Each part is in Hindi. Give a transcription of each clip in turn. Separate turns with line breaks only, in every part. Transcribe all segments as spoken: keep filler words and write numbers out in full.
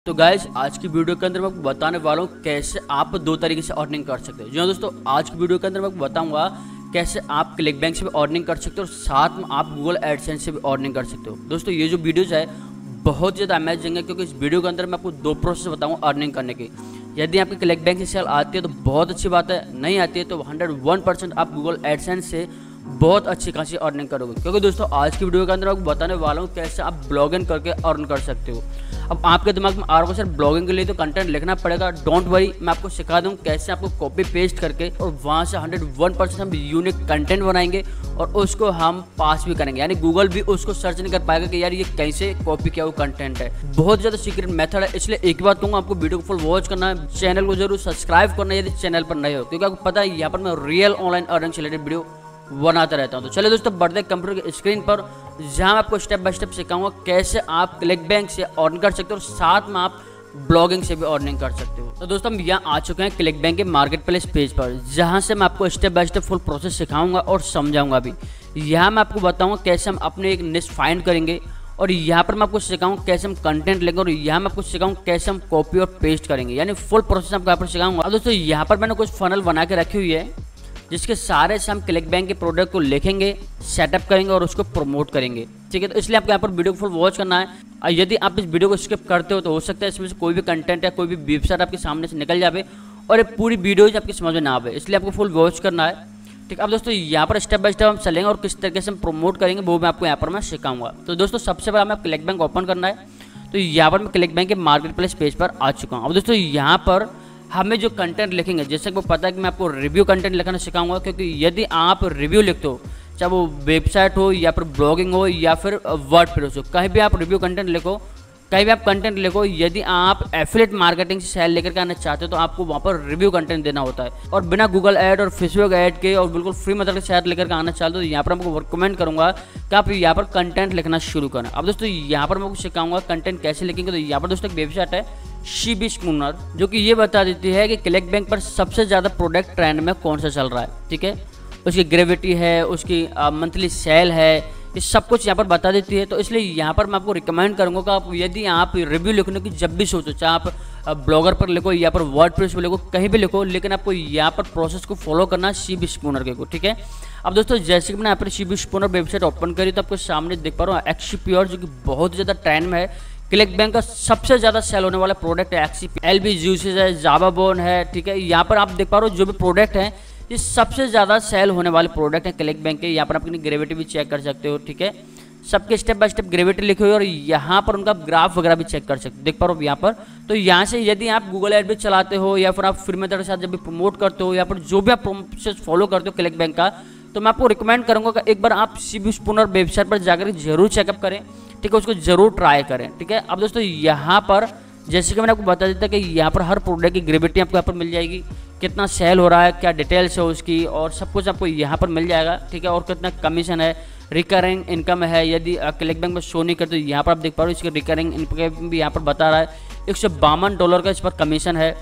तो गाइज आज की वीडियो के अंदर मैं आपको बताने वाला हूँ कैसे आप दो तरीके से अर्निंग कर सकते हो। जी हाँ दोस्तों, आज की वीडियो के अंदर मैं आपको बताऊंगा कैसे आप क्लिक बैंक से भी अर्निंग कर सकते हो और साथ में आप गूगल एडसेंस से भी अर्निंग कर सकते हो। दोस्तों ये जो वीडियोज है बहुत ज़्यादा अमेजिंग है, क्योंकि इस वीडियो के अंदर मैं आपको दो प्रोसेस बताऊँगा अर्निंग करने की। यदि आपकी क्लिक बैंक से सेल आती है तो बहुत अच्छी बात है, नहीं आती है तो हंड्रेड वन परसेंट आप गूगल एडसेंस से बहुत अच्छी खासी अर्निंग करोगे। क्योंकि दोस्तों आज की वीडियो के अंदर आपको बताने वाला हूँ कैसे आप ब्लॉगिंग करके अर्न कर सकते हो। अब आपके दिमाग में आ रहा होगा सर ब्लॉगिंग के लिए तो कंटेंट लिखना पड़ेगा। डोंट वरी, मैं आपको सिखा दूँ कैसे आपको कॉपी पेस्ट करके और वहाँ से हंड्रेड वन परसेंट हम यूनिक कंटेंट बनाएंगे और उसको हम पास भी करेंगे, यानी गूगल भी उसको सर्च नहीं कर पाएगा कि यार ये कैसे कॉपी किया हुआ कंटेंट है। बहुत ज़्यादा सीक्रेट मेथड है, इसलिए एक बात कहूँगा आपको वीडियो को फुल वॉच करना है, चैनल को जरूर सब्सक्राइब करना है यदि चैनल पर नए हो, क्योंकि आपको पता है यहाँ पर मैं रियल ऑनलाइन अर्निंग से रिलेटेड वीडियो बनाता रहता हूं। तो चलिए दोस्तों बढ़ते हैं कंप्यूटर की स्क्रीन पर, जहां मैं आपको स्टेप बाय स्टेप सिखाऊंगा कैसे आप क्लिक बैंक से अर्न कर सकते हो और साथ में आप ब्लॉगिंग से भी अर्निंग कर सकते हो। तो दोस्तों हम यहाँ आ चुके हैं क्लिक बैंक के मार्केट प्लेस पेज पर, जहां से मैं आपको step by step full process सिखाऊंगा और समझाऊंगा भी। यहाँ मैं आपको बताऊंगा कैसे हम अपने एक निश फाइंड करेंगे और यहाँ पर मैं आपको सिखाऊंगा कैसे हम कंटेंट लेंगे और यहाँ मैं आपको सिखाऊंगा कैसे हम कॉपी और पेस्ट करेंगे, यानी फुल प्रोसेस आपको यहाँ पर सिखाऊंगा। अब दोस्तों यहाँ पर मैंने कुछ फनल बना के रखी हुई है जिसके सारे से हम क्लिक बैंक के प्रोडक्ट को लिखेंगे, सेटअप करेंगे और उसको प्रमोट करेंगे। ठीक है, तो इसलिए आपको यहाँ पर वीडियो को फुल वॉच करना है। और यदि आप इस वीडियो को स्किप करते हो तो हो सकता है इसमें से कोई भी कंटेंट या कोई भी वेबसाइट आपके सामने से निकल जाए और ये पूरी वीडियो आपकी समझ में ना आवे, इसलिए आपको फुल वॉच करना है। ठीक है, अब दोस्तों यहाँ पर स्टेप बाय स्टेप हम चलेंगे और किस तरीके से हम प्रमोट करेंगे वो मैं आपको यहाँ पर मैं सिखाऊंगा। तो दोस्तों सबसे पहले हमें क्लिक बैंक ओपन करना है। तो यहाँ पर मैं क्लिक बैंक के मार्केट प्लेस पेज पर आ चुका हूँ। अब दोस्तों यहाँ पर हमें जो कंटेंट लिखेंगे, जैसे कि पता है कि मैं आपको रिव्यू कंटेंट लिखना सिखाऊंगा, क्योंकि यदि आप रिव्यू लिखते हो चाहे वो वेबसाइट हो या फिर ब्लॉगिंग हो या फिर वर्डप्रेस हो, कहीं भी आप रिव्यू कंटेंट लिखो, कहीं भी आप कंटेंट लिखो। यदि आप एफिलिएट मार्केटिंग से सेल लेकर के आना चाहते हो तो आपको वहाँ पर रिव्यू कंटेंट देना होता है, और बिना गूगल ऐड और फेसबुक ऐड के और बिल्कुल फ्री मेथड के शेयर लेकर के आना चाहते हो तो यहाँ पर आपको रिकमेंड करूँगा कि आप यहाँ पर कंटेंट लिखना शुरू करें। अब दोस्तों यहाँ पर मैं आपको सिखाऊंगा कंटेंट कैसे लिखेंगे। तो यहाँ पर दोस्तों एक वेबसाइट है सीबीस्कूनर, जो कि ये बता देती है कि क्लिक बैंक पर सबसे ज़्यादा प्रोडक्ट ट्रेंड में कौन सा चल रहा है। ठीक है, उसकी ग्रेविटी है, उसकी मंथली सेल है, ये सब कुछ यहाँ पर बता देती है। तो इसलिए यहाँ पर मैं आपको रिकमेंड करूँगा कि आप यदि आप रिव्यू लिखने की जब भी सोचो, चाहे आप ब्लॉगर पर लिखो या पर वर्डप्रेस पर लिखो, कहीं भी लिखो, लेकिन आपको यहाँ पर प्रोसेस को फॉलो करना है सीबीस्कूनर के को। ठीक है, अब दोस्तों जैसे कि मैंने यहाँ पर सीबीस्कूनर वेबसाइट ओपन करी तो आपको सामने देख पा रहा हूँ एक्सीप्योर, जो कि बहुत ज़्यादा ट्रेंड में है। क्लिक बैंक का सबसे ज़्यादा सेल होने वाला प्रोडक्ट है एक्सी, एलबी जूसेस है, जावा बोन है। ठीक है, यहाँ पर आप देख पा रहे हो जो भी प्रोडक्ट हैं ये सबसे ज़्यादा सेल होने वाले प्रोडक्ट हैं क्लिक बैंक के। यहाँ पर आप अपनी ग्रेविटी भी चेक कर सकते हो। ठीक है, सबके स्टेप बाय स्टेप ग्रेविटी लिखी हुई और यहाँ पर उनका ग्राफ वगैरह भी चेक कर सकते हो, देख पा रहे हो यहाँ पर। तो यहाँ से यदि आप गूगल एड भी चलाते हो या फिर आप फ्री मेथड के साथ जब भी प्रमोट करते हो या फिर जो भी आप प्रोसेस फॉलो करते हो क्लिक बैंक का, तो मैं आपको रिकमेंड करूँगा कि एक बार आप सीबीस्कूनर वेबसाइट पर जाकर जरूर चेकअप करें। ठीक है, उसको जरूर ट्राई करें। ठीक है, अब दोस्तों यहाँ पर जैसे कि मैंने आपको बता देता कि यहाँ पर हर प्रोडक्ट की ग्रेविटी आपको यहाँ पर मिल जाएगी, कितना सेल हो रहा है, क्या डिटेल्स है उसकी, और सब कुछ आपको यहाँ पर मिल जाएगा। ठीक है, और कितना कमीशन है, रिकरिंग इनकम है, यदि क्लिक बैंक में शो नहीं करते तो यहाँ पर आप देख पा रहे हो इसकी रिकरिंग इनकम भी यहाँ पर बता रहा है, एक सौ बावन डॉलर का इस पर कमीशन है।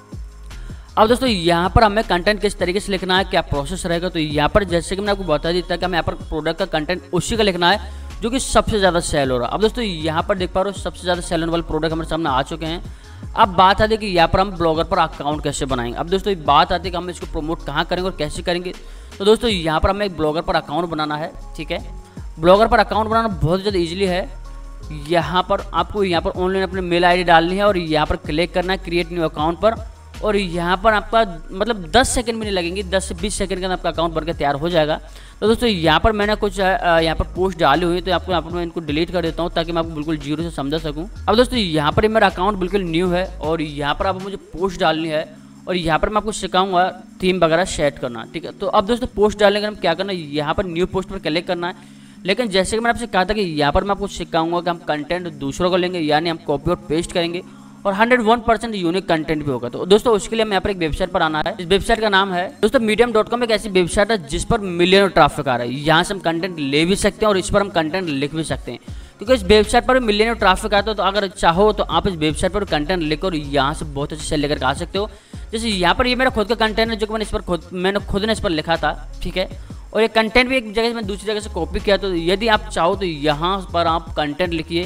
अब दोस्तों यहाँ पर हमें कंटेंट किस तरीके से लिखना है, क्या प्रोसेस रहेगा। तो यहाँ पर जैसे कि मैंने आपको बता देता कि हमें यहाँ पर प्रोडक्ट का कंटेंट उसी का लिखना है जो कि सबसे ज़्यादा सेल हो रहा है। अब दोस्तों यहाँ पर देख पा रहे हो सबसे ज़्यादा सेल होने वाले प्रोडक्ट हमारे सामने आ चुके हैं। अब बात आती है कि यहाँ पर हम ब्लॉगर पर अकाउंट कैसे बनाएंगे। अब दोस्तों बात आती है कि हम इसको प्रमोट कहाँ करेंगे और कैसे करेंगे। तो दोस्तों यहाँ पर हमें एक ब्लॉगर पर अकाउंट बनाना है। ठीक है, ब्लॉगर पर अकाउंट बनाना बहुत ज़्यादा ईजिली है। यहाँ पर आपको यहाँ पर ऑनलाइन अपनी मेल आई डी डालनी है और यहाँ पर क्लिक करना है क्रिएट न्यू अकाउंट पर, और यहाँ पर आपका मतलब दस सेकंड भी नहीं लगेंगे, दस से बीस सेकंड के अंदर आपका अकाउंट बनकर तैयार हो जाएगा। तो दोस्तों यहाँ पर मैंने कुछ यहाँ पर पोस्ट डाली हुई है, तो आपको यहाँ पर मैं इनको डिलीट कर देता हूँ ताकि मैं आपको बिल्कुल जीरो से समझा सकूँ। अब दोस्तों यहाँ पर मेरा अकाउंट बिल्कुल न्यू है और यहाँ पर आप मुझे पोस्ट डालनी है और यहाँ पर मैं आपको सिखाऊंगा थीम वगैरह सेट करना। ठीक है, तो अब दोस्तों पोस्ट डालने का हम क्या करना है, यहाँ पर न्यू पोस्ट पर क्लिक करना है। लेकिन जैसे कि मैंने आपसे कहा था कि यहाँ पर मैं आपको सिखाऊंगा कि हम कंटेंट दूसरों को लेंगे, यानी हम कॉपी और पेस्ट करेंगे और hundred one percent unique content भी होगा। तो दोस्तों उसके लिए हमें यहाँ पर एक वेबसाइट पर आना है। इस वेबसाइट का नाम है दोस्तों मीडियम डॉट कॉम। एक ऐसी वेबसाइट है जिस पर मिलियन ट्रैफिक आ रहा है। यहाँ से हम कंटेंट ले भी सकते हैं और इस पर हम कंटेंट लिख भी सकते हैं, क्योंकि इस वेबसाइट पर मिलियन ट्रैफिक आता है। तो अगर चाहो तो आप इस वेबसाइट पर कंटेंट लेकर यहाँ से बहुत अच्छे सेल लेकर आ सकते हो। जैसे यहाँ पर ये मेरा खुद का कंटेंट है जो कि मैंने इस पर खुद मैंने खुद ने इस पर लिखा था। ठीक है, और ये कंटेंट भी एक जगह से मैं दूसरी जगह से कॉपी किया। तो यदि आप चाहो तो यहाँ पर आप कंटेंट लिखिए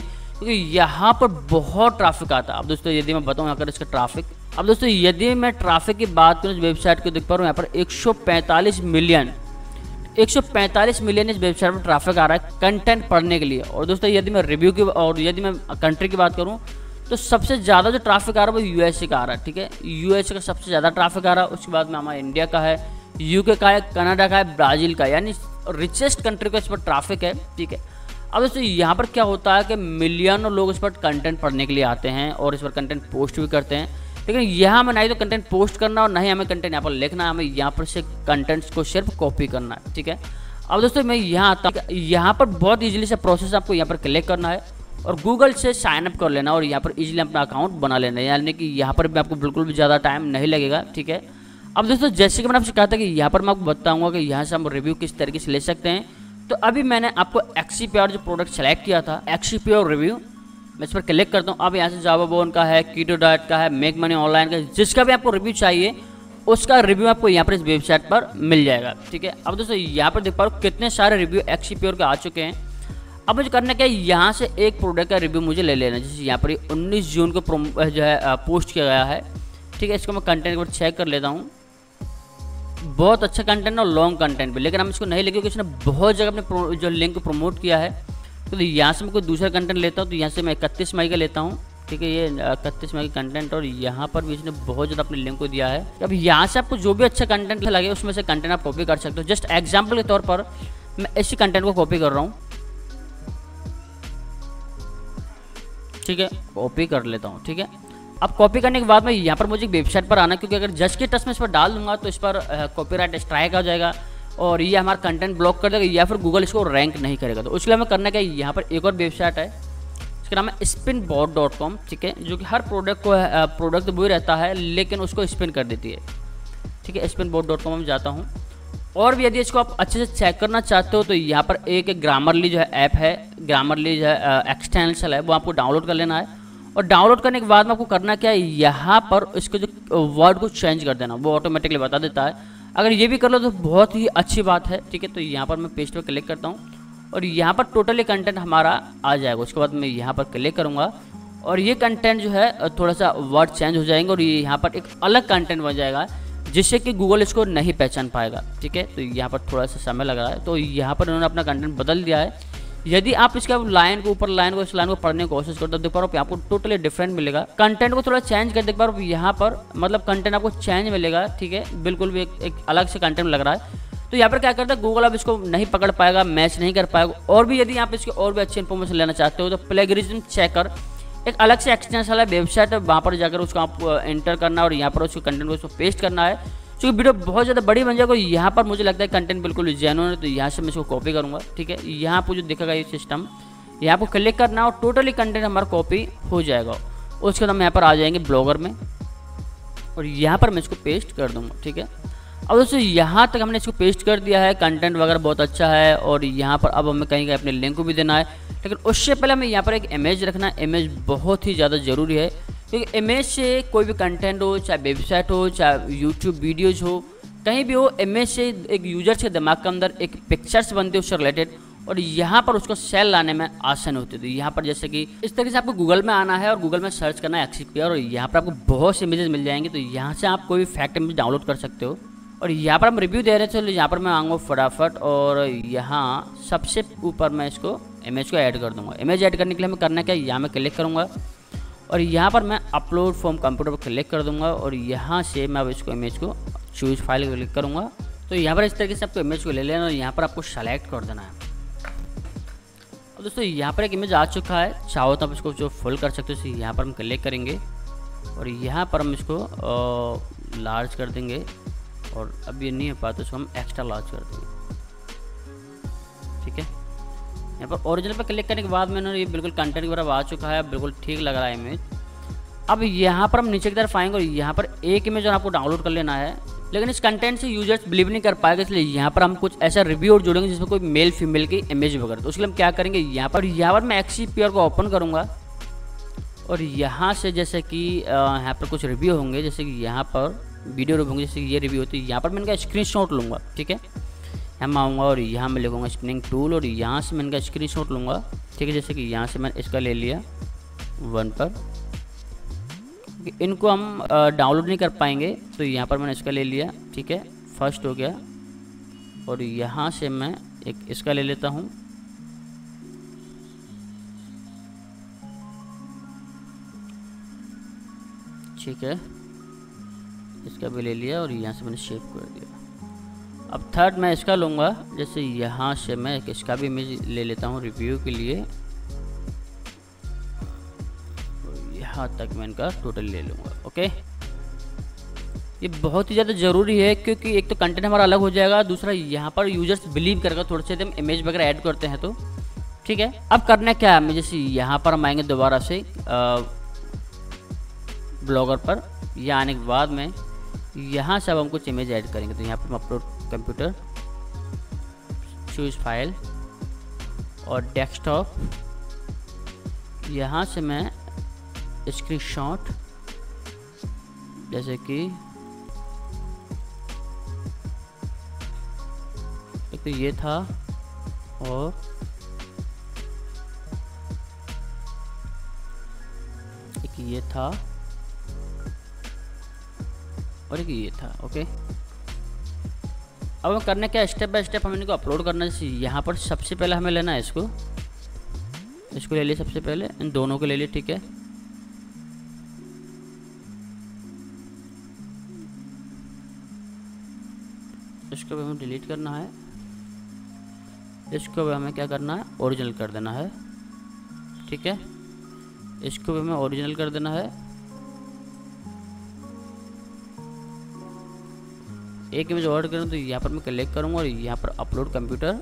क्योंकि यहाँ पर बहुत ट्रैफिक आता है। अब दोस्तों यदि मैं बताऊँ यहाँ पर इसका ट्रैफिक, अब दोस्तों यदि मैं ट्रैफिक की बात करूँ इस वेबसाइट को देख पा रहा हूँ यहाँ पर एक सौ पैंतालीस मिलियन एक सौ पैंतालीस मिलियन इस वेबसाइट पर ट्रैफिक आ रहा है कंटेंट पढ़ने के लिए। और दोस्तों यदि मैं रिव्यू की और यदि मैं कंट्री की बात करूँ तो सबसे ज़्यादा जो ट्रैफिक आ रहा है वो यूएसए का आ रहा है, ठीक है। यूएसए का सबसे ज़्यादा ट्रैफिक आ रहा है, उसके बाद में हमारा इंडिया का है, यूके का है, कनाडा का है, ब्राज़ील का, यानी रिचेस्ट कंट्री का इस पर ट्रैफिक है, ठीक है। अब दोस्तों यहाँ पर क्या होता है कि मिलियनों लोग इस पर कंटेंट पढ़ने के लिए आते हैं और इस पर कंटेंट पोस्ट भी करते हैं, लेकिन यहाँ हमें नहीं तो कंटेंट पोस्ट करना और नहीं हमें कंटेंट यहाँ पर लिखना है, हमें यहाँ पर से कंटेंट्स को सिर्फ कॉपी करना है, ठीक है। अब दोस्तों मैं यहाँ आता हूँ, यहाँ पर बहुत इजीली से प्रोसेस आपको यहाँ पर क्लिक करना है और गूगल से साइन अप कर लेना और यहाँ पर इजीली अपना अकाउंट बना लेना है, यानी कि यहाँ पर भी आपको बिल्कुल भी ज़्यादा टाइम नहीं लगेगा, ठीक है। अब दोस्तों जैसे कि मैंने आपसे कहा था कि यहाँ पर मैं आपको बताऊँगा कि यहाँ से हम रिव्यू किस तरीके से ले सकते हैं। तो अभी मैंने आपको एक्सीप्योर जो प्रोडक्ट सेलेक्ट किया था, एक्सीप्योर रिव्यू, मैं इस पर क्लिक करता हूँ। अब यहाँ से जावा बोन का है, कीटो डाइट का है, मेक मनी ऑनलाइन का, जिसका भी आपको रिव्यू चाहिए उसका रिव्यू आपको यहाँ पर इस वेबसाइट पर मिल जाएगा, ठीक है। अब दोस्तों यहाँ पर देख पा रहे हो कितने सारे रिव्यू एक्सीप्योर के आ चुके हैं। अब मुझे करना क्या है, यहाँ से एक प्रोडक्ट का रिव्यू मुझे ले लेना है। जैसे यहाँ पर उन्नीस जून को जो है पोस्ट किया गया है, ठीक है। इसको मैं कंटेंट पर चेक कर लेता हूँ, बहुत अच्छा कंटेंट और लॉन्ग कंटेंट भी, लेकिन हम इसको नहीं लेंगे क्योंकि इसने बहुत जगह अपने जो लिंक को प्रमोट किया है। तो यहाँ से मैं कोई दूसरा कंटेंट लेता हूँ, तो यहाँ से मैं इकतीस मई का लेता हूँ, ठीक है। ये इकतीस मई का कंटेंट और यहाँ पर भी इसने बहुत ज़्यादा अपने लिंक को दिया है। अब यहाँ से आपको जो भी अच्छा कंटेंट लगे उसमें से कंटेंट आप कॉपी कर सकते हो। जस्ट एग्जाम्पल के तौर पर मैं इसी कंटेंट को कॉपी कर रहा हूँ, ठीक है, कॉपी कर लेता हूँ, ठीक है। अब कॉपी करने के बाद में यहाँ पर मुझे एक वेबसाइट पर आना, क्योंकि अगर जस्ट के टच में इस पर डाल दूंगा तो इस पर कॉपीराइट स्ट्राइक आ जाएगा और ये हमारा कंटेंट ब्लॉक कर देगा या फिर गूगल इसको रैंक नहीं करेगा। तो उसके लिए हमें करना क्या, यहाँ पर एक और वेबसाइट है, इसका नाम है स्पिन बॉट डॉट कॉम, ठीक है, जो कि हर प्रोडक्ट को प्रोडक्ट वो ही रहता है लेकिन उसको स्पिन कर देती है, ठीक है। स्पिन बॉट डॉट कॉम में जाता हूँ और भी यदि इसको आप अच्छे से चेक करना चाहते हो तो यहाँ पर एक ग्रामरली जो है ऐप है, ग्रामरली जो है एक्सटेंशन है, वो आपको डाउनलोड कर लेना है। और डाउनलोड करने के बाद में आपको करना क्या है, यहाँ पर इसको जो वर्ड को चेंज कर देना, वो ऑटोमेटिकली बता देता है। अगर ये भी कर लो तो बहुत ही अच्छी बात है, ठीक है। तो यहाँ पर मैं पेस्ट पर क्लिक करता हूँ और यहाँ पर टोटली कंटेंट हमारा आ जाएगा। उसके बाद मैं यहाँ पर क्लिक करूँगा और ये कंटेंट जो है थोड़ा सा वर्ड चेंज हो जाएंगे और ये यहाँ पर एक अलग कंटेंट बन जाएगा जिससे कि गूगल इसको नहीं पहचान पाएगा, ठीक है। तो यहाँ पर थोड़ा सा समय लग रहा है, तो यहाँ पर उन्होंने अपना कंटेंट बदल दिया है। यदि आप इसका लाइन को ऊपर लाइन को इस लाइन को पढ़ने की कोशिश करते हो, देख पा रहे हो आपको टोटली डिफरेंट मिलेगा। कंटेंट को थोड़ा चेंज कर देख पा रहे हो यहाँ पर, मतलब कंटेंट आपको चेंज मिलेगा, ठीक है, बिल्कुल भी एक, एक अलग से कंटेंट लग रहा है। तो यहाँ पर क्या करता है गूगल अब इसको नहीं पकड़ पाएगा, मैच नहीं कर पाएगा। और भी यदि आप इसके और भी अच्छी इन्फॉर्मेशन लेना चाहते हो तो प्लेगरिज्म चेकर एक अलग से एक्सटेंशन वाला वेबसाइट है, वहाँ पर जाकर उसको आप एंटर करना और यहाँ पर उसके कंटेंट को उसको पेस्ट करना है। क्योंकि वीडियो बहुत ज़्यादा बड़ी बन जाएगा, यहाँ पर मुझे लगता है कंटेंट बिल्कुल जेन्युइन है, तो यहाँ से मैं इसको कॉपी करूँगा, ठीक है। यहाँ पर जो दिखेगा ये सिस्टम, यहाँ पर क्लिक करना और टोटली कंटेंट हमारा कॉपी हो जाएगा। उसके बाद हम यहाँ पर आ जाएंगे ब्लॉगर में और यहाँ पर मैं इसको पेस्ट कर दूँगा, ठीक है। अब दोस्तों यहाँ तक हमने इसको पेस्ट कर दिया है, कंटेंट वगैरह बहुत अच्छा है और यहाँ पर अब हमें कहीं कहीं अपने लिंक को भी देना है, लेकिन उससे पहले हमें यहाँ पर एक इमेज रखना है। इमेज बहुत ही ज़्यादा ज़रूरी है क्योंकि इमेज से कोई भी कंटेंट हो, चाहे वेबसाइट हो, चाहे यूट्यूब वीडियोज़ हो, कहीं भी हो, इमेज से एक यूजर के दिमाग के अंदर एक पिक्चर्स बनते हैं उससे रिलेटेड और यहाँ पर उसको सेल लाने में आसान होती है। तो यहाँ पर जैसे कि इस तरीके से आपको गूगल में आना है और गूगल में सर्च करना है एक्सीप्योर और यहाँ पर आपको बहुत से इमेजेस मिल जाएंगे। तो यहाँ से आप कोई भी फैक्ट इमेज डाउनलोड कर सकते हो और यहाँ पर हम रिव्यू दे रहे थे, तो यहाँ पर मैं आऊँगा फटाफट और यहाँ सबसे ऊपर मैं इसको इमेज को ऐड कर दूँगा। इमेज ऐड करने के लिए हमें करना क्या है, यहाँ मैं क्लिक करूँगा और यहाँ पर मैं अपलोड फ्रॉम कंप्यूटर पर क्लिक कर दूँगा और यहाँ से मैं अब इसको इमेज को चूज फाइल को क्लिक करूँगा। तो यहाँ पर इस तरीके से आपको इमेज को ले लेना और यहाँ पर आपको सेलेक्ट कर देना है। और दोस्तों यहाँ पर एक इमेज आ चुका है, चाहो तो आप इसको जो फुल कर सकते हो, यहाँ पर हम क्लिक करेंगे और यहाँ पर हम इसको लार्ज कर देंगे और अब ये नहीं हो पाता तो इसको हम एक्स्ट्रा लार्ज कर देंगे, ठीक है। यहाँ पर ओरिजिनल पर क्लिक करने के बाद मैंने ये बिल्कुल कंटेंट की तरफ आ चुका है, बिल्कुल ठीक लग रहा है इमेज। अब यहाँ पर हम नीचे की तरफ आएंगे और यहाँ पर एक इमेज और आपको डाउनलोड कर लेना है, लेकिन इस कंटेंट से यूजर्स बिलीव नहीं कर पाएगा, इसलिए यहाँ पर हम कुछ ऐसा रिव्यू और जोड़ेंगे जिसमें कोई मेल फीमेल की इमेज वगैरह। तो उसके लिए हम क्या करेंगे, यहाँ पर यहाँ पर मैं एक्सीप्योर को ओपन करूँगा और यहाँ से जैसे कि यहाँ पर कुछ रिव्यू होंगे, जैसे कि यहाँ पर वीडियो रिव्यू होंगे, जैसे ये रिव्यू होती है, यहाँ पर मैं इनका स्क्रीनशॉट लूँगा, ठीक है। मैं आऊँगा और यहाँ मैं लिखूँगा स्पिनिंग टूल और यहाँ से मैं इनका स्क्रीनशॉट लूँगा, ठीक है। जैसे कि यहाँ से मैंने इसका ले लिया वन पर, इनको हम डाउनलोड नहीं कर पाएंगे तो यहाँ पर मैंने इसका ले लिया, ठीक है, फर्स्ट हो गया। और यहाँ से मैं एक इसका ले लेता हूँ, ठीक है, इसका भी ले लिया और यहाँ से मैंने शेप कर दिया। अब थर्ड मैं इसका लूँगा, जैसे यहाँ से मैं एक इसका भी इमेज ले लेता हूँ रिव्यू के लिए, यहाँ तक मैं इनका टोटल ले लूँगा। ओके, ये बहुत ही ज़्यादा ज़रूरी है क्योंकि एक तो कंटेंट हमारा अलग हो जाएगा, दूसरा यहाँ पर यूजर्स बिलीव करेगा थोड़े से हम इमेज वगैरह ऐड करते हैं तो, ठीक है। अब करना क्या है हमें, जैसे यहाँ पर हम आएंगे दोबारा से ब्लॉगर पर, यहाँ आने के बाद में यहाँ से अब हम कुछ इमेज ऐड करेंगे। तो यहाँ पर हम अपलोड कंप्यूटर, चूज फाइल और डेस्कटॉप, यहाँ से मैं स्क्रीनशॉट, जैसे कि एक तो ये था और एक ये था और एक ये था। ओके, अब हमें करना क्या, स्टेप बाय स्टेप हमें इनको अपलोड करना है। जैसे यहाँ पर सबसे पहले हमें लेना है इसको, इसको ले लिया सबसे पहले, इन दोनों को ले लिया, ठीक है। इसको भी हमें डिलीट करना है, इसको भी हमें क्या करना है, ओरिजिनल कर देना है, ठीक है। इसको भी हमें ओरिजिनल कर देना है। एक इमेज ऑर्डर करूँ तो यहाँ पर मैं क्लिक करूँगा और यहाँ पर अपलोड कंप्यूटर,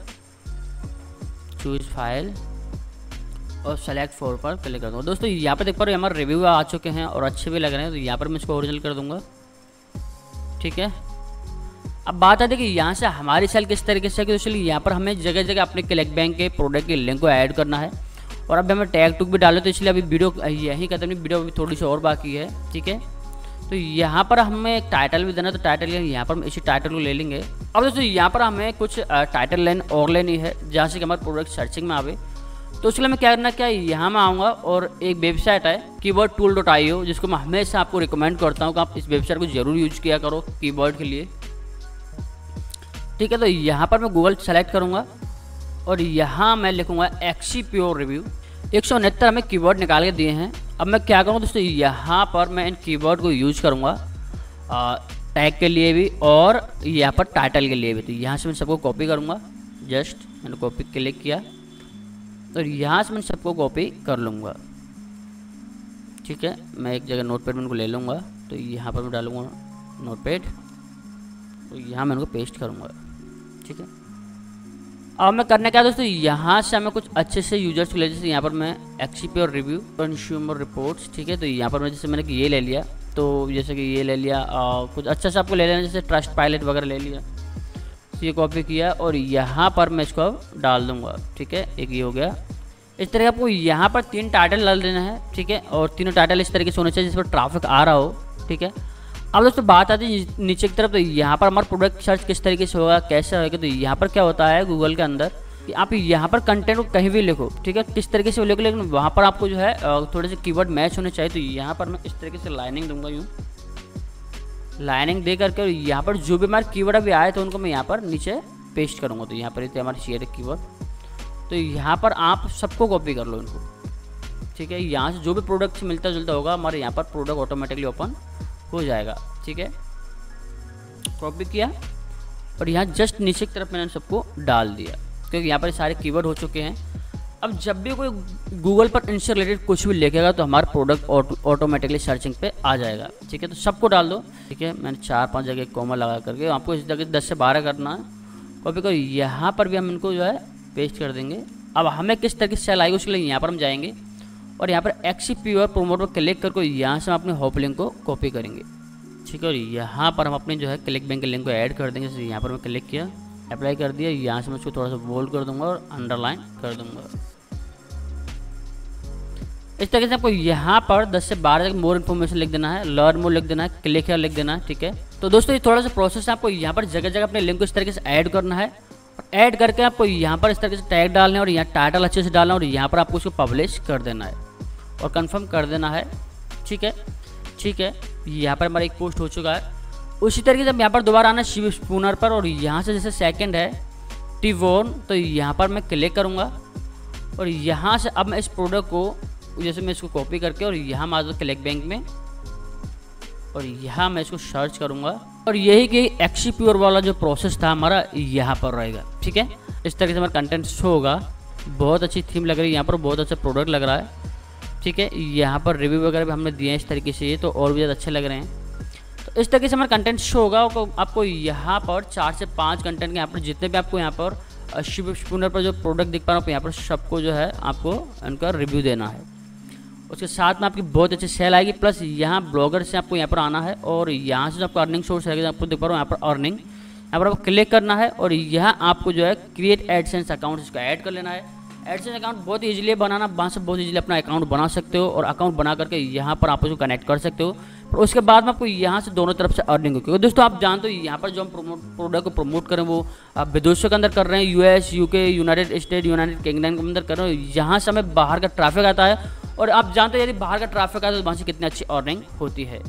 चूज फाइल और सेलेक्ट फोर पर क्लिक कर दूँगा। दोस्तों यहाँ पर देख पा रहे हो हमारे रिव्यू आ चुके हैं और अच्छे भी लग रहे हैं, तो यहाँ पर मैं इसको ओरिजिनल कर दूँगा, ठीक है। अब बात आती है कि यहाँ से हमारी सेल किस तरीके से, कि इसलिए यहाँ पर हमें जगह जगह अपने क्लिक बैंक के प्रोडक्ट के लिंक को ऐड करना है और अब हमें टैग टूग भी डाले, तो इसलिए अभी वीडियो यही खत्म नहीं, वीडियो अभी थोड़ी सी और बाकी है, ठीक है। तो यहाँ पर हमें एक टाइटल भी देना है, तो टाइटल यहाँ पर हम इसी टाइटल को ले लेंगे। अब दोस्तों यहाँ पर हमें कुछ टाइटल लाइन और लेनी है जहाँ से कि हमारे प्रोडक्ट सर्चिंग में आवे, तो उसके लिए मैं क्या करना क्या, यहाँ मैं आऊँगा और एक वेबसाइट है keyword tool dot I O, जिसको मैं हमेशा आपको रिकमेंड करता हूँ कि आप इस वेबसाइट को जरूर यूज किया करो कीवर्ड के लिए, ठीक है। तो यहाँ पर मैं गूगल सेलेक्ट करूँगा और यहाँ मैं लिखूँगा एक्सी प्योर रिव्यू, एक सौ उनहत्तर हमें कीवर्ड निकाल के दिए हैं। अब मैं क्या करूँगा दोस्तों, यहाँ पर मैं इन कीवर्ड को यूज करूँगा टैग के लिए भी और यहाँ पर टाइटल के लिए भी। तो यहाँ से मैं सबको कॉपी करूँगा, जस्ट मैंने कॉपी क्लिक किया और यहाँ से मैं सबको कॉपी कर लूँगा, ठीक है। मैं एक जगह नोटपैड में इनको ले लूँगा, तो यहाँ पर मैं डालूँगा नोटपैड तो यहाँ मैं इनको पेस्ट करूँगा, ठीक है। अब मैं करने क्या दोस्तों, यहाँ से हमें कुछ अच्छे से यूजर्स को ले, जैसे यहाँ पर मैं एक्सपी और रिव्यू कंज्यूमर रिपोर्ट्स, ठीक है। तो यहाँ पर मैं जैसे मैंने ये ले लिया, तो जैसे कि ये ले लिया आ, कुछ अच्छा सा आपको ले लेना, जैसे ट्रस्ट पायलट वगैरह ले लिया, तो ये कॉपी किया और यहाँ पर मैं इसको अब डाल दूँगा, ठीक है। एक ये हो गया। इस तरह आपको यहाँ पर तीन टाइटल डाल देना है, ठीक है, और तीनों टाइटल इस तरीके से होने चाहिए जिस पर ट्रैफिक आ रहा हो, ठीक है। अब दोस्तों बात आती है नीचे की तरफ, तो यहाँ पर हमारा प्रोडक्ट सर्च किस तरीके से होगा, कैसे होगा। तो यहाँ पर क्या होता है गूगल के अंदर कि आप यहाँ पर कंटेंट को कहीं भी लिखो, ठीक है, किस तरीके से लिखो, लेकिन वहाँ पर आपको जो है थोड़े से कीवर्ड मैच होने चाहिए। तो यहाँ पर मैं इस तरीके से लाइनिंग दूंगा, यूँ लाइनिंग दे करके यहाँ पर जो भी हमारे कीवर्ड अभी आए तो उनको मैं यहाँ पर नीचे पेस्ट करूँगा। तो यहाँ पर थे हमारे शेयर कीवर्ड, तो यहाँ पर आप सबको कॉपी कर लो इनको, ठीक है। यहाँ से जो भी प्रोडक्ट मिलता जुलता होगा हमारे यहाँ पर प्रोडक्ट ऑटोमेटिकली ओपन हो जाएगा, ठीक है। कॉपी किया और यहाँ जस्ट नीचे की तरफ मैंने सबको डाल दिया, क्योंकि यहाँ पर सारे कीवर्ड हो चुके हैं। अब जब भी कोई गूगल पर इनसे रिलेटेड कुछ भी लिखेगा तो हमारा प्रोडक्ट ऑटोमेटिकली सर्चिंग पे आ जाएगा, ठीक है। तो सबको डाल दो, ठीक है। मैंने चार पांच जगह कॉमा लगा करके, आपको इस जगह दस से बारह करना है, कॉपी करो। यहाँ पर भी हम इनको जो है पेस्ट कर देंगे। अब हमें किस तरीके से सेल आएगी उसके लिए यहाँ पर हम जाएंगे और यहाँ पर एक्सपी और प्रोमोट पर क्लिक करके यहाँ से हम अपने होप लिंक को कॉपी करेंगे, ठीक है। और यहाँ पर हम अपने जो है क्लिक बैंक के लिंक को ऐड कर देंगे। जैसे यहाँ पर मैं क्लिक किया, अप्लाई कर दिया, यहाँ से मैं उसको थोड़ा सा बोल्ड कर दूंगा और अंडरलाइन कर दूंगा। इस तरीके से आपको यहाँ पर दस से बारह तक मोर इन्फॉर्मेशन लिख देना है, लर्न मोर लिख देना है, क्लिक हियर लिख देना है, ठीक है। तो दोस्तों ये थोड़ा सा प्रोसेस है, आपको यहाँ पर जगह जगह अपने लिंक को इस तरीके से ऐड करना है ऐड करके आपको यहाँ पर इस तरीके से टैग डालना है और यहाँ टाइटल अच्छे से डालना है और यहाँ पर आपको उसको पब्लिश कर देना है और कंफर्म कर देना है। ठीक है ठीक है यहाँ पर हमारा एक पोस्ट हो चुका है। उसी तरीके से यहाँ पर दोबारा आना शिव स्पूनर पर और यहाँ से जैसे सेकंड है टिवोन, तो यहाँ पर मैं क्लिक करूँगा और यहाँ से अब मैं इस प्रोडक्ट को जैसे मैं इसको कॉपी करके और यहाँ मैं आ जाऊँ क्लिक बैंक में और यहाँ मैं इसको सर्च करूँगा और यही कि एक्सी प्योर वाला जो प्रोसेस था हमारा यहाँ पर रहेगा। ठीक है, इस तरीके से हमारा कंटेंट शो होगा। बहुत अच्छी थीम लग रही है, यहाँ पर बहुत अच्छा प्रोडक्ट लग रहा है। ठीक है, यहाँ पर रिव्यू वगैरह भी हमने दिए हैं इस तरीके से, ये तो और भी ज़्यादा अच्छे लग रहे हैं। तो इस तरीके से हमारा कंटेंट शो होगा। आपको यहाँ पर चार से पाँच कंटेंट के यहाँ पर जितने भी आपको यहाँ पर शिव स्पूनर पर जो प्रोडक्ट दिख पा रहा हूँ यहाँ पर सबको जो है आपको उनका रिव्यू देना है। उसके साथ में आपकी बहुत अच्छी सेल आएगी। प्लस यहाँ ब्लॉगर से आपको यहाँ पर आना है और यहाँ से जो आपको अर्निंग सोर्स रहेगा आपको देख पा रहा हूँ यहाँ पर अर्निंग, यहाँ पर आपको क्लिक करना है और यहाँ आपको जो है क्रिएट एडसेंस अकाउंट इसको ऐड कर लेना है। एडसेंस अकाउंट बहुत ईजिली बनाना, वहाँ से बहुत ईजिली अपना अकाउंट बना सकते हो और अकाउंट बना करके यहाँ पर आप उसको कनेक्ट कर सकते हो। और उसके बाद में आपको यहाँ से दोनों तरफ से अर्निंग होगी। दोस्तों आप जानते हो यहाँ पर जो हम प्रोमोट प्रोडक्ट को प्रमोट करें वो आप विदेशों के अंदर कर रहे हैं, US, UK, United State, United Kingdom के अंदर कर रहे हो। यहाँ से हमें बाहर का ट्रैफिक आता है और आप जानते हो यदि बाहर का ट्रैफिक आता है तो वहाँ से कितनी अच्छी अर्निंग होती है।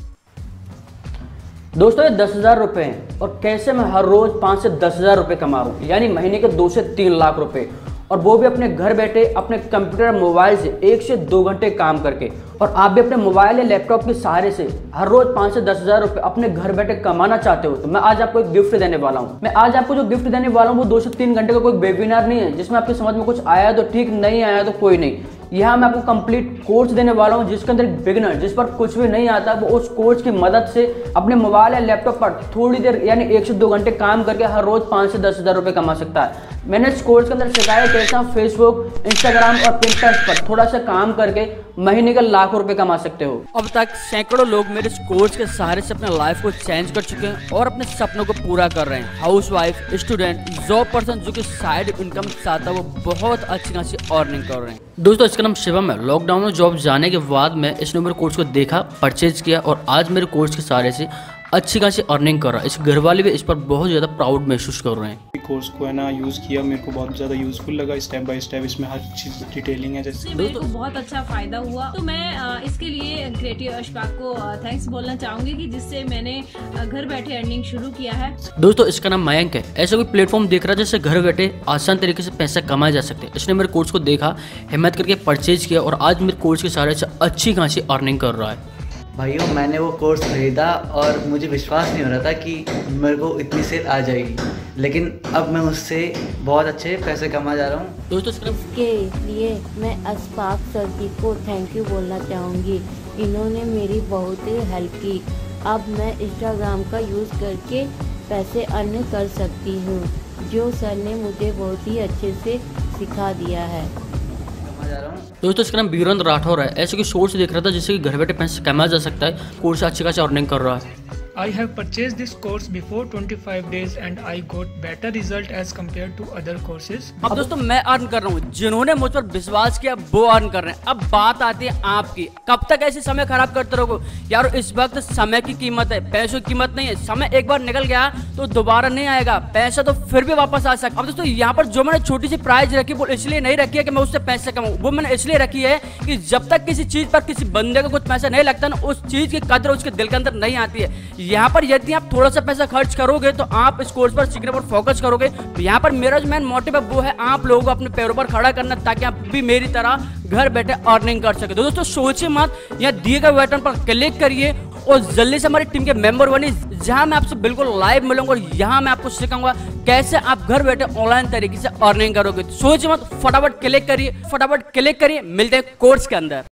दोस्तों ये दस हज़ार रुपये हैं और कैसे मैं हर रोज पाँच से दस हज़ार रुपये कमा रहा हूँ, यानी महीने के दो से तीन लाख रुपए, और वो भी अपने घर बैठे अपने कंप्यूटर मोबाइल से एक से दो घंटे काम करके। और आप भी अपने मोबाइल या लैपटॉप के सहारे से हर रोज पाँच से दस हज़ार रुपये अपने घर बैठे कमाना चाहते हो तो मैं आज आपको एक गिफ्ट देने वाला हूँ। मैं आज आपको जो गिफ्ट देने वाला हूँ वो दो से तीन घंटे का कोई वेबिनार नहीं है जिसमें आपकी समझ में कुछ आया तो ठीक, नहीं आया तो कोई नहीं। यहाँ मैं आपको कंप्लीट कोर्स देने वाला हूँ जिसके अंदर बिगिनर जिस पर कुछ भी नहीं आता वो उस कोर्स की मदद से अपने मोबाइल या लैपटॉप पर थोड़ी देर यानी एक से दो घंटे काम करके हर रोज पाँच से दस हज़ार रुपये कमा सकता है। मैंने इस कोर्स के अंदर सिखाया कैसे आप फेसबुक, इंस्टाग्राम और पिंटरेस्ट पर थोड़ा सा काम करके महीने का लाखों रुपए कमा सकते हो। अब तक सैकड़ों लोग मेरे इस कोर्स के सहारे से अपने लाइफ को चेंज कर चुके हैं और अपने सपनों को पूरा कर रहे हैं। हाउसवाइफ, स्टूडेंट, जॉब पर्सन जो कि साइड इनकम चाहता है वो बहुत अच्छी खासी अर्निंग कर रहे हैं। दोस्तों इसका नाम शिवम है। लॉकडाउन में जॉब जाने के बाद मैं इसने मेरे कोर्स को देखा, परचेज किया और आज मेरे कोर्स के सहारे से अच्छी खासी अर्निंग कर रहा है। इस घर वाले भी इस पर बहुत ज़्यादा प्राउड महसूस कर रहे हैं।
कोर्स को है ना यूज़ किया, मेरे को बहुत ज़्यादा यूज़फुल लगा। स्टेप बाय स्टेप इसमें हर चीज़ डिटेलिंग है। जैसे
मेरे को बहुत अच्छा फायदा हुआ तो मैं इसके लिए क्रिएटिव अशफाक को थैंक्स बोलना चाहूँगी कि जिससे मैंने घर बैठे अर्निंग शुरू किया है।
दोस्तों इसका नाम मयंक है। ऐसा कोई प्लेटफॉर्म देख रहा है जिससे घर बैठे आसान तरीके से पैसा कमाए जा सकते हैं। इसने मेरे कोर्स को देखा, हिम्मत करके परचेज किया और आज मेरे कोर्स के सहारे से अच्छी खासी अर्निंग कर रहा है।
भाइयों मैंने वो कोर्स खरीदा और मुझे विश्वास नहीं हो रहा था कि मेरे को इतनी सेल आ जाएगी, लेकिन अब मैं उससे बहुत अच्छे पैसे कमा जा रहा हूँ।
दोस्तों
इसके लिए मैं अशफाक सर जी को थैंक यू बोलना चाहूँगी। इन्होंने मेरी बहुत ही हेल्प की। अब मैं इंस्टाग्राम का यूज़ करके पैसे अर्न कर सकती हूँ, जो सर ने मुझे बहुत ही अच्छे से सिखा दिया है।
दोस्तों इसका नाम वीरेंद्र राठौर है। ऐसे कोई सोर्स देख रहा था जिससे कि घर बैठे पैसे कमाया जा सकता है, कोर्स अच्छी खासी अर्निंग कर रहा है।
I have purchased this course before twenty-five days and I got better result as compared to other courses.
अब दोस्तों मैं अर्न कर रहा हूँ, जिन्होंने मुझ पर विश्वास किया वो अर्न कर रहे हैं। अब बात आती है आपकी, कब तक ऐसे समय खराब करते रहोगे यार। इस वक्त समय की कीमत है, पैसों की कीमत नहीं है। समय एक बार निकल गया तो दोबारा नहीं आएगा, पैसा तो फिर भी वापस आ सकता। अब दोस्तों यहाँ पर जो मैंने छोटी सी प्राइस रखी वो इसलिए नहीं रखी है कि मैं उससे पैसे कमाऊँ, वो मैंने इसलिए रखी है कि जब तक किसी चीज पर किसी बंदे को कुछ पैसा नहीं लगता ना उस चीज की कदर उसके दिल के अंदर नहीं आती है। यहाँ पर यदि आप थोड़ा सा पैसा खर्च करोगे तो आप इस कोर्स पर सीखने पर फोकस करोगे। तो यहाँ पर मेरा जो मेन मोटिव है वो है आप लोगों को अपने पैरों पर खड़ा करना ताकि आप भी मेरी तरह घर बैठे अर्निंग कर सके। दोस्तों सोचिए मत, यहाँ दिए गए बटन पर क्लिक करिए और जल्दी से हमारी टीम के मेंबर बनिए, जहां मैं आपसे बिल्कुल लाइव मिलूंगा और यहाँ मैं आपको सिखाऊंगा कैसे आप घर बैठे ऑनलाइन तरीके से अर्निंग करोगे। सोचिए मत, फटाफट क्लिक करिए, फटाफट क्लिक करिए। मिलते हैं कोर्स के अंदर।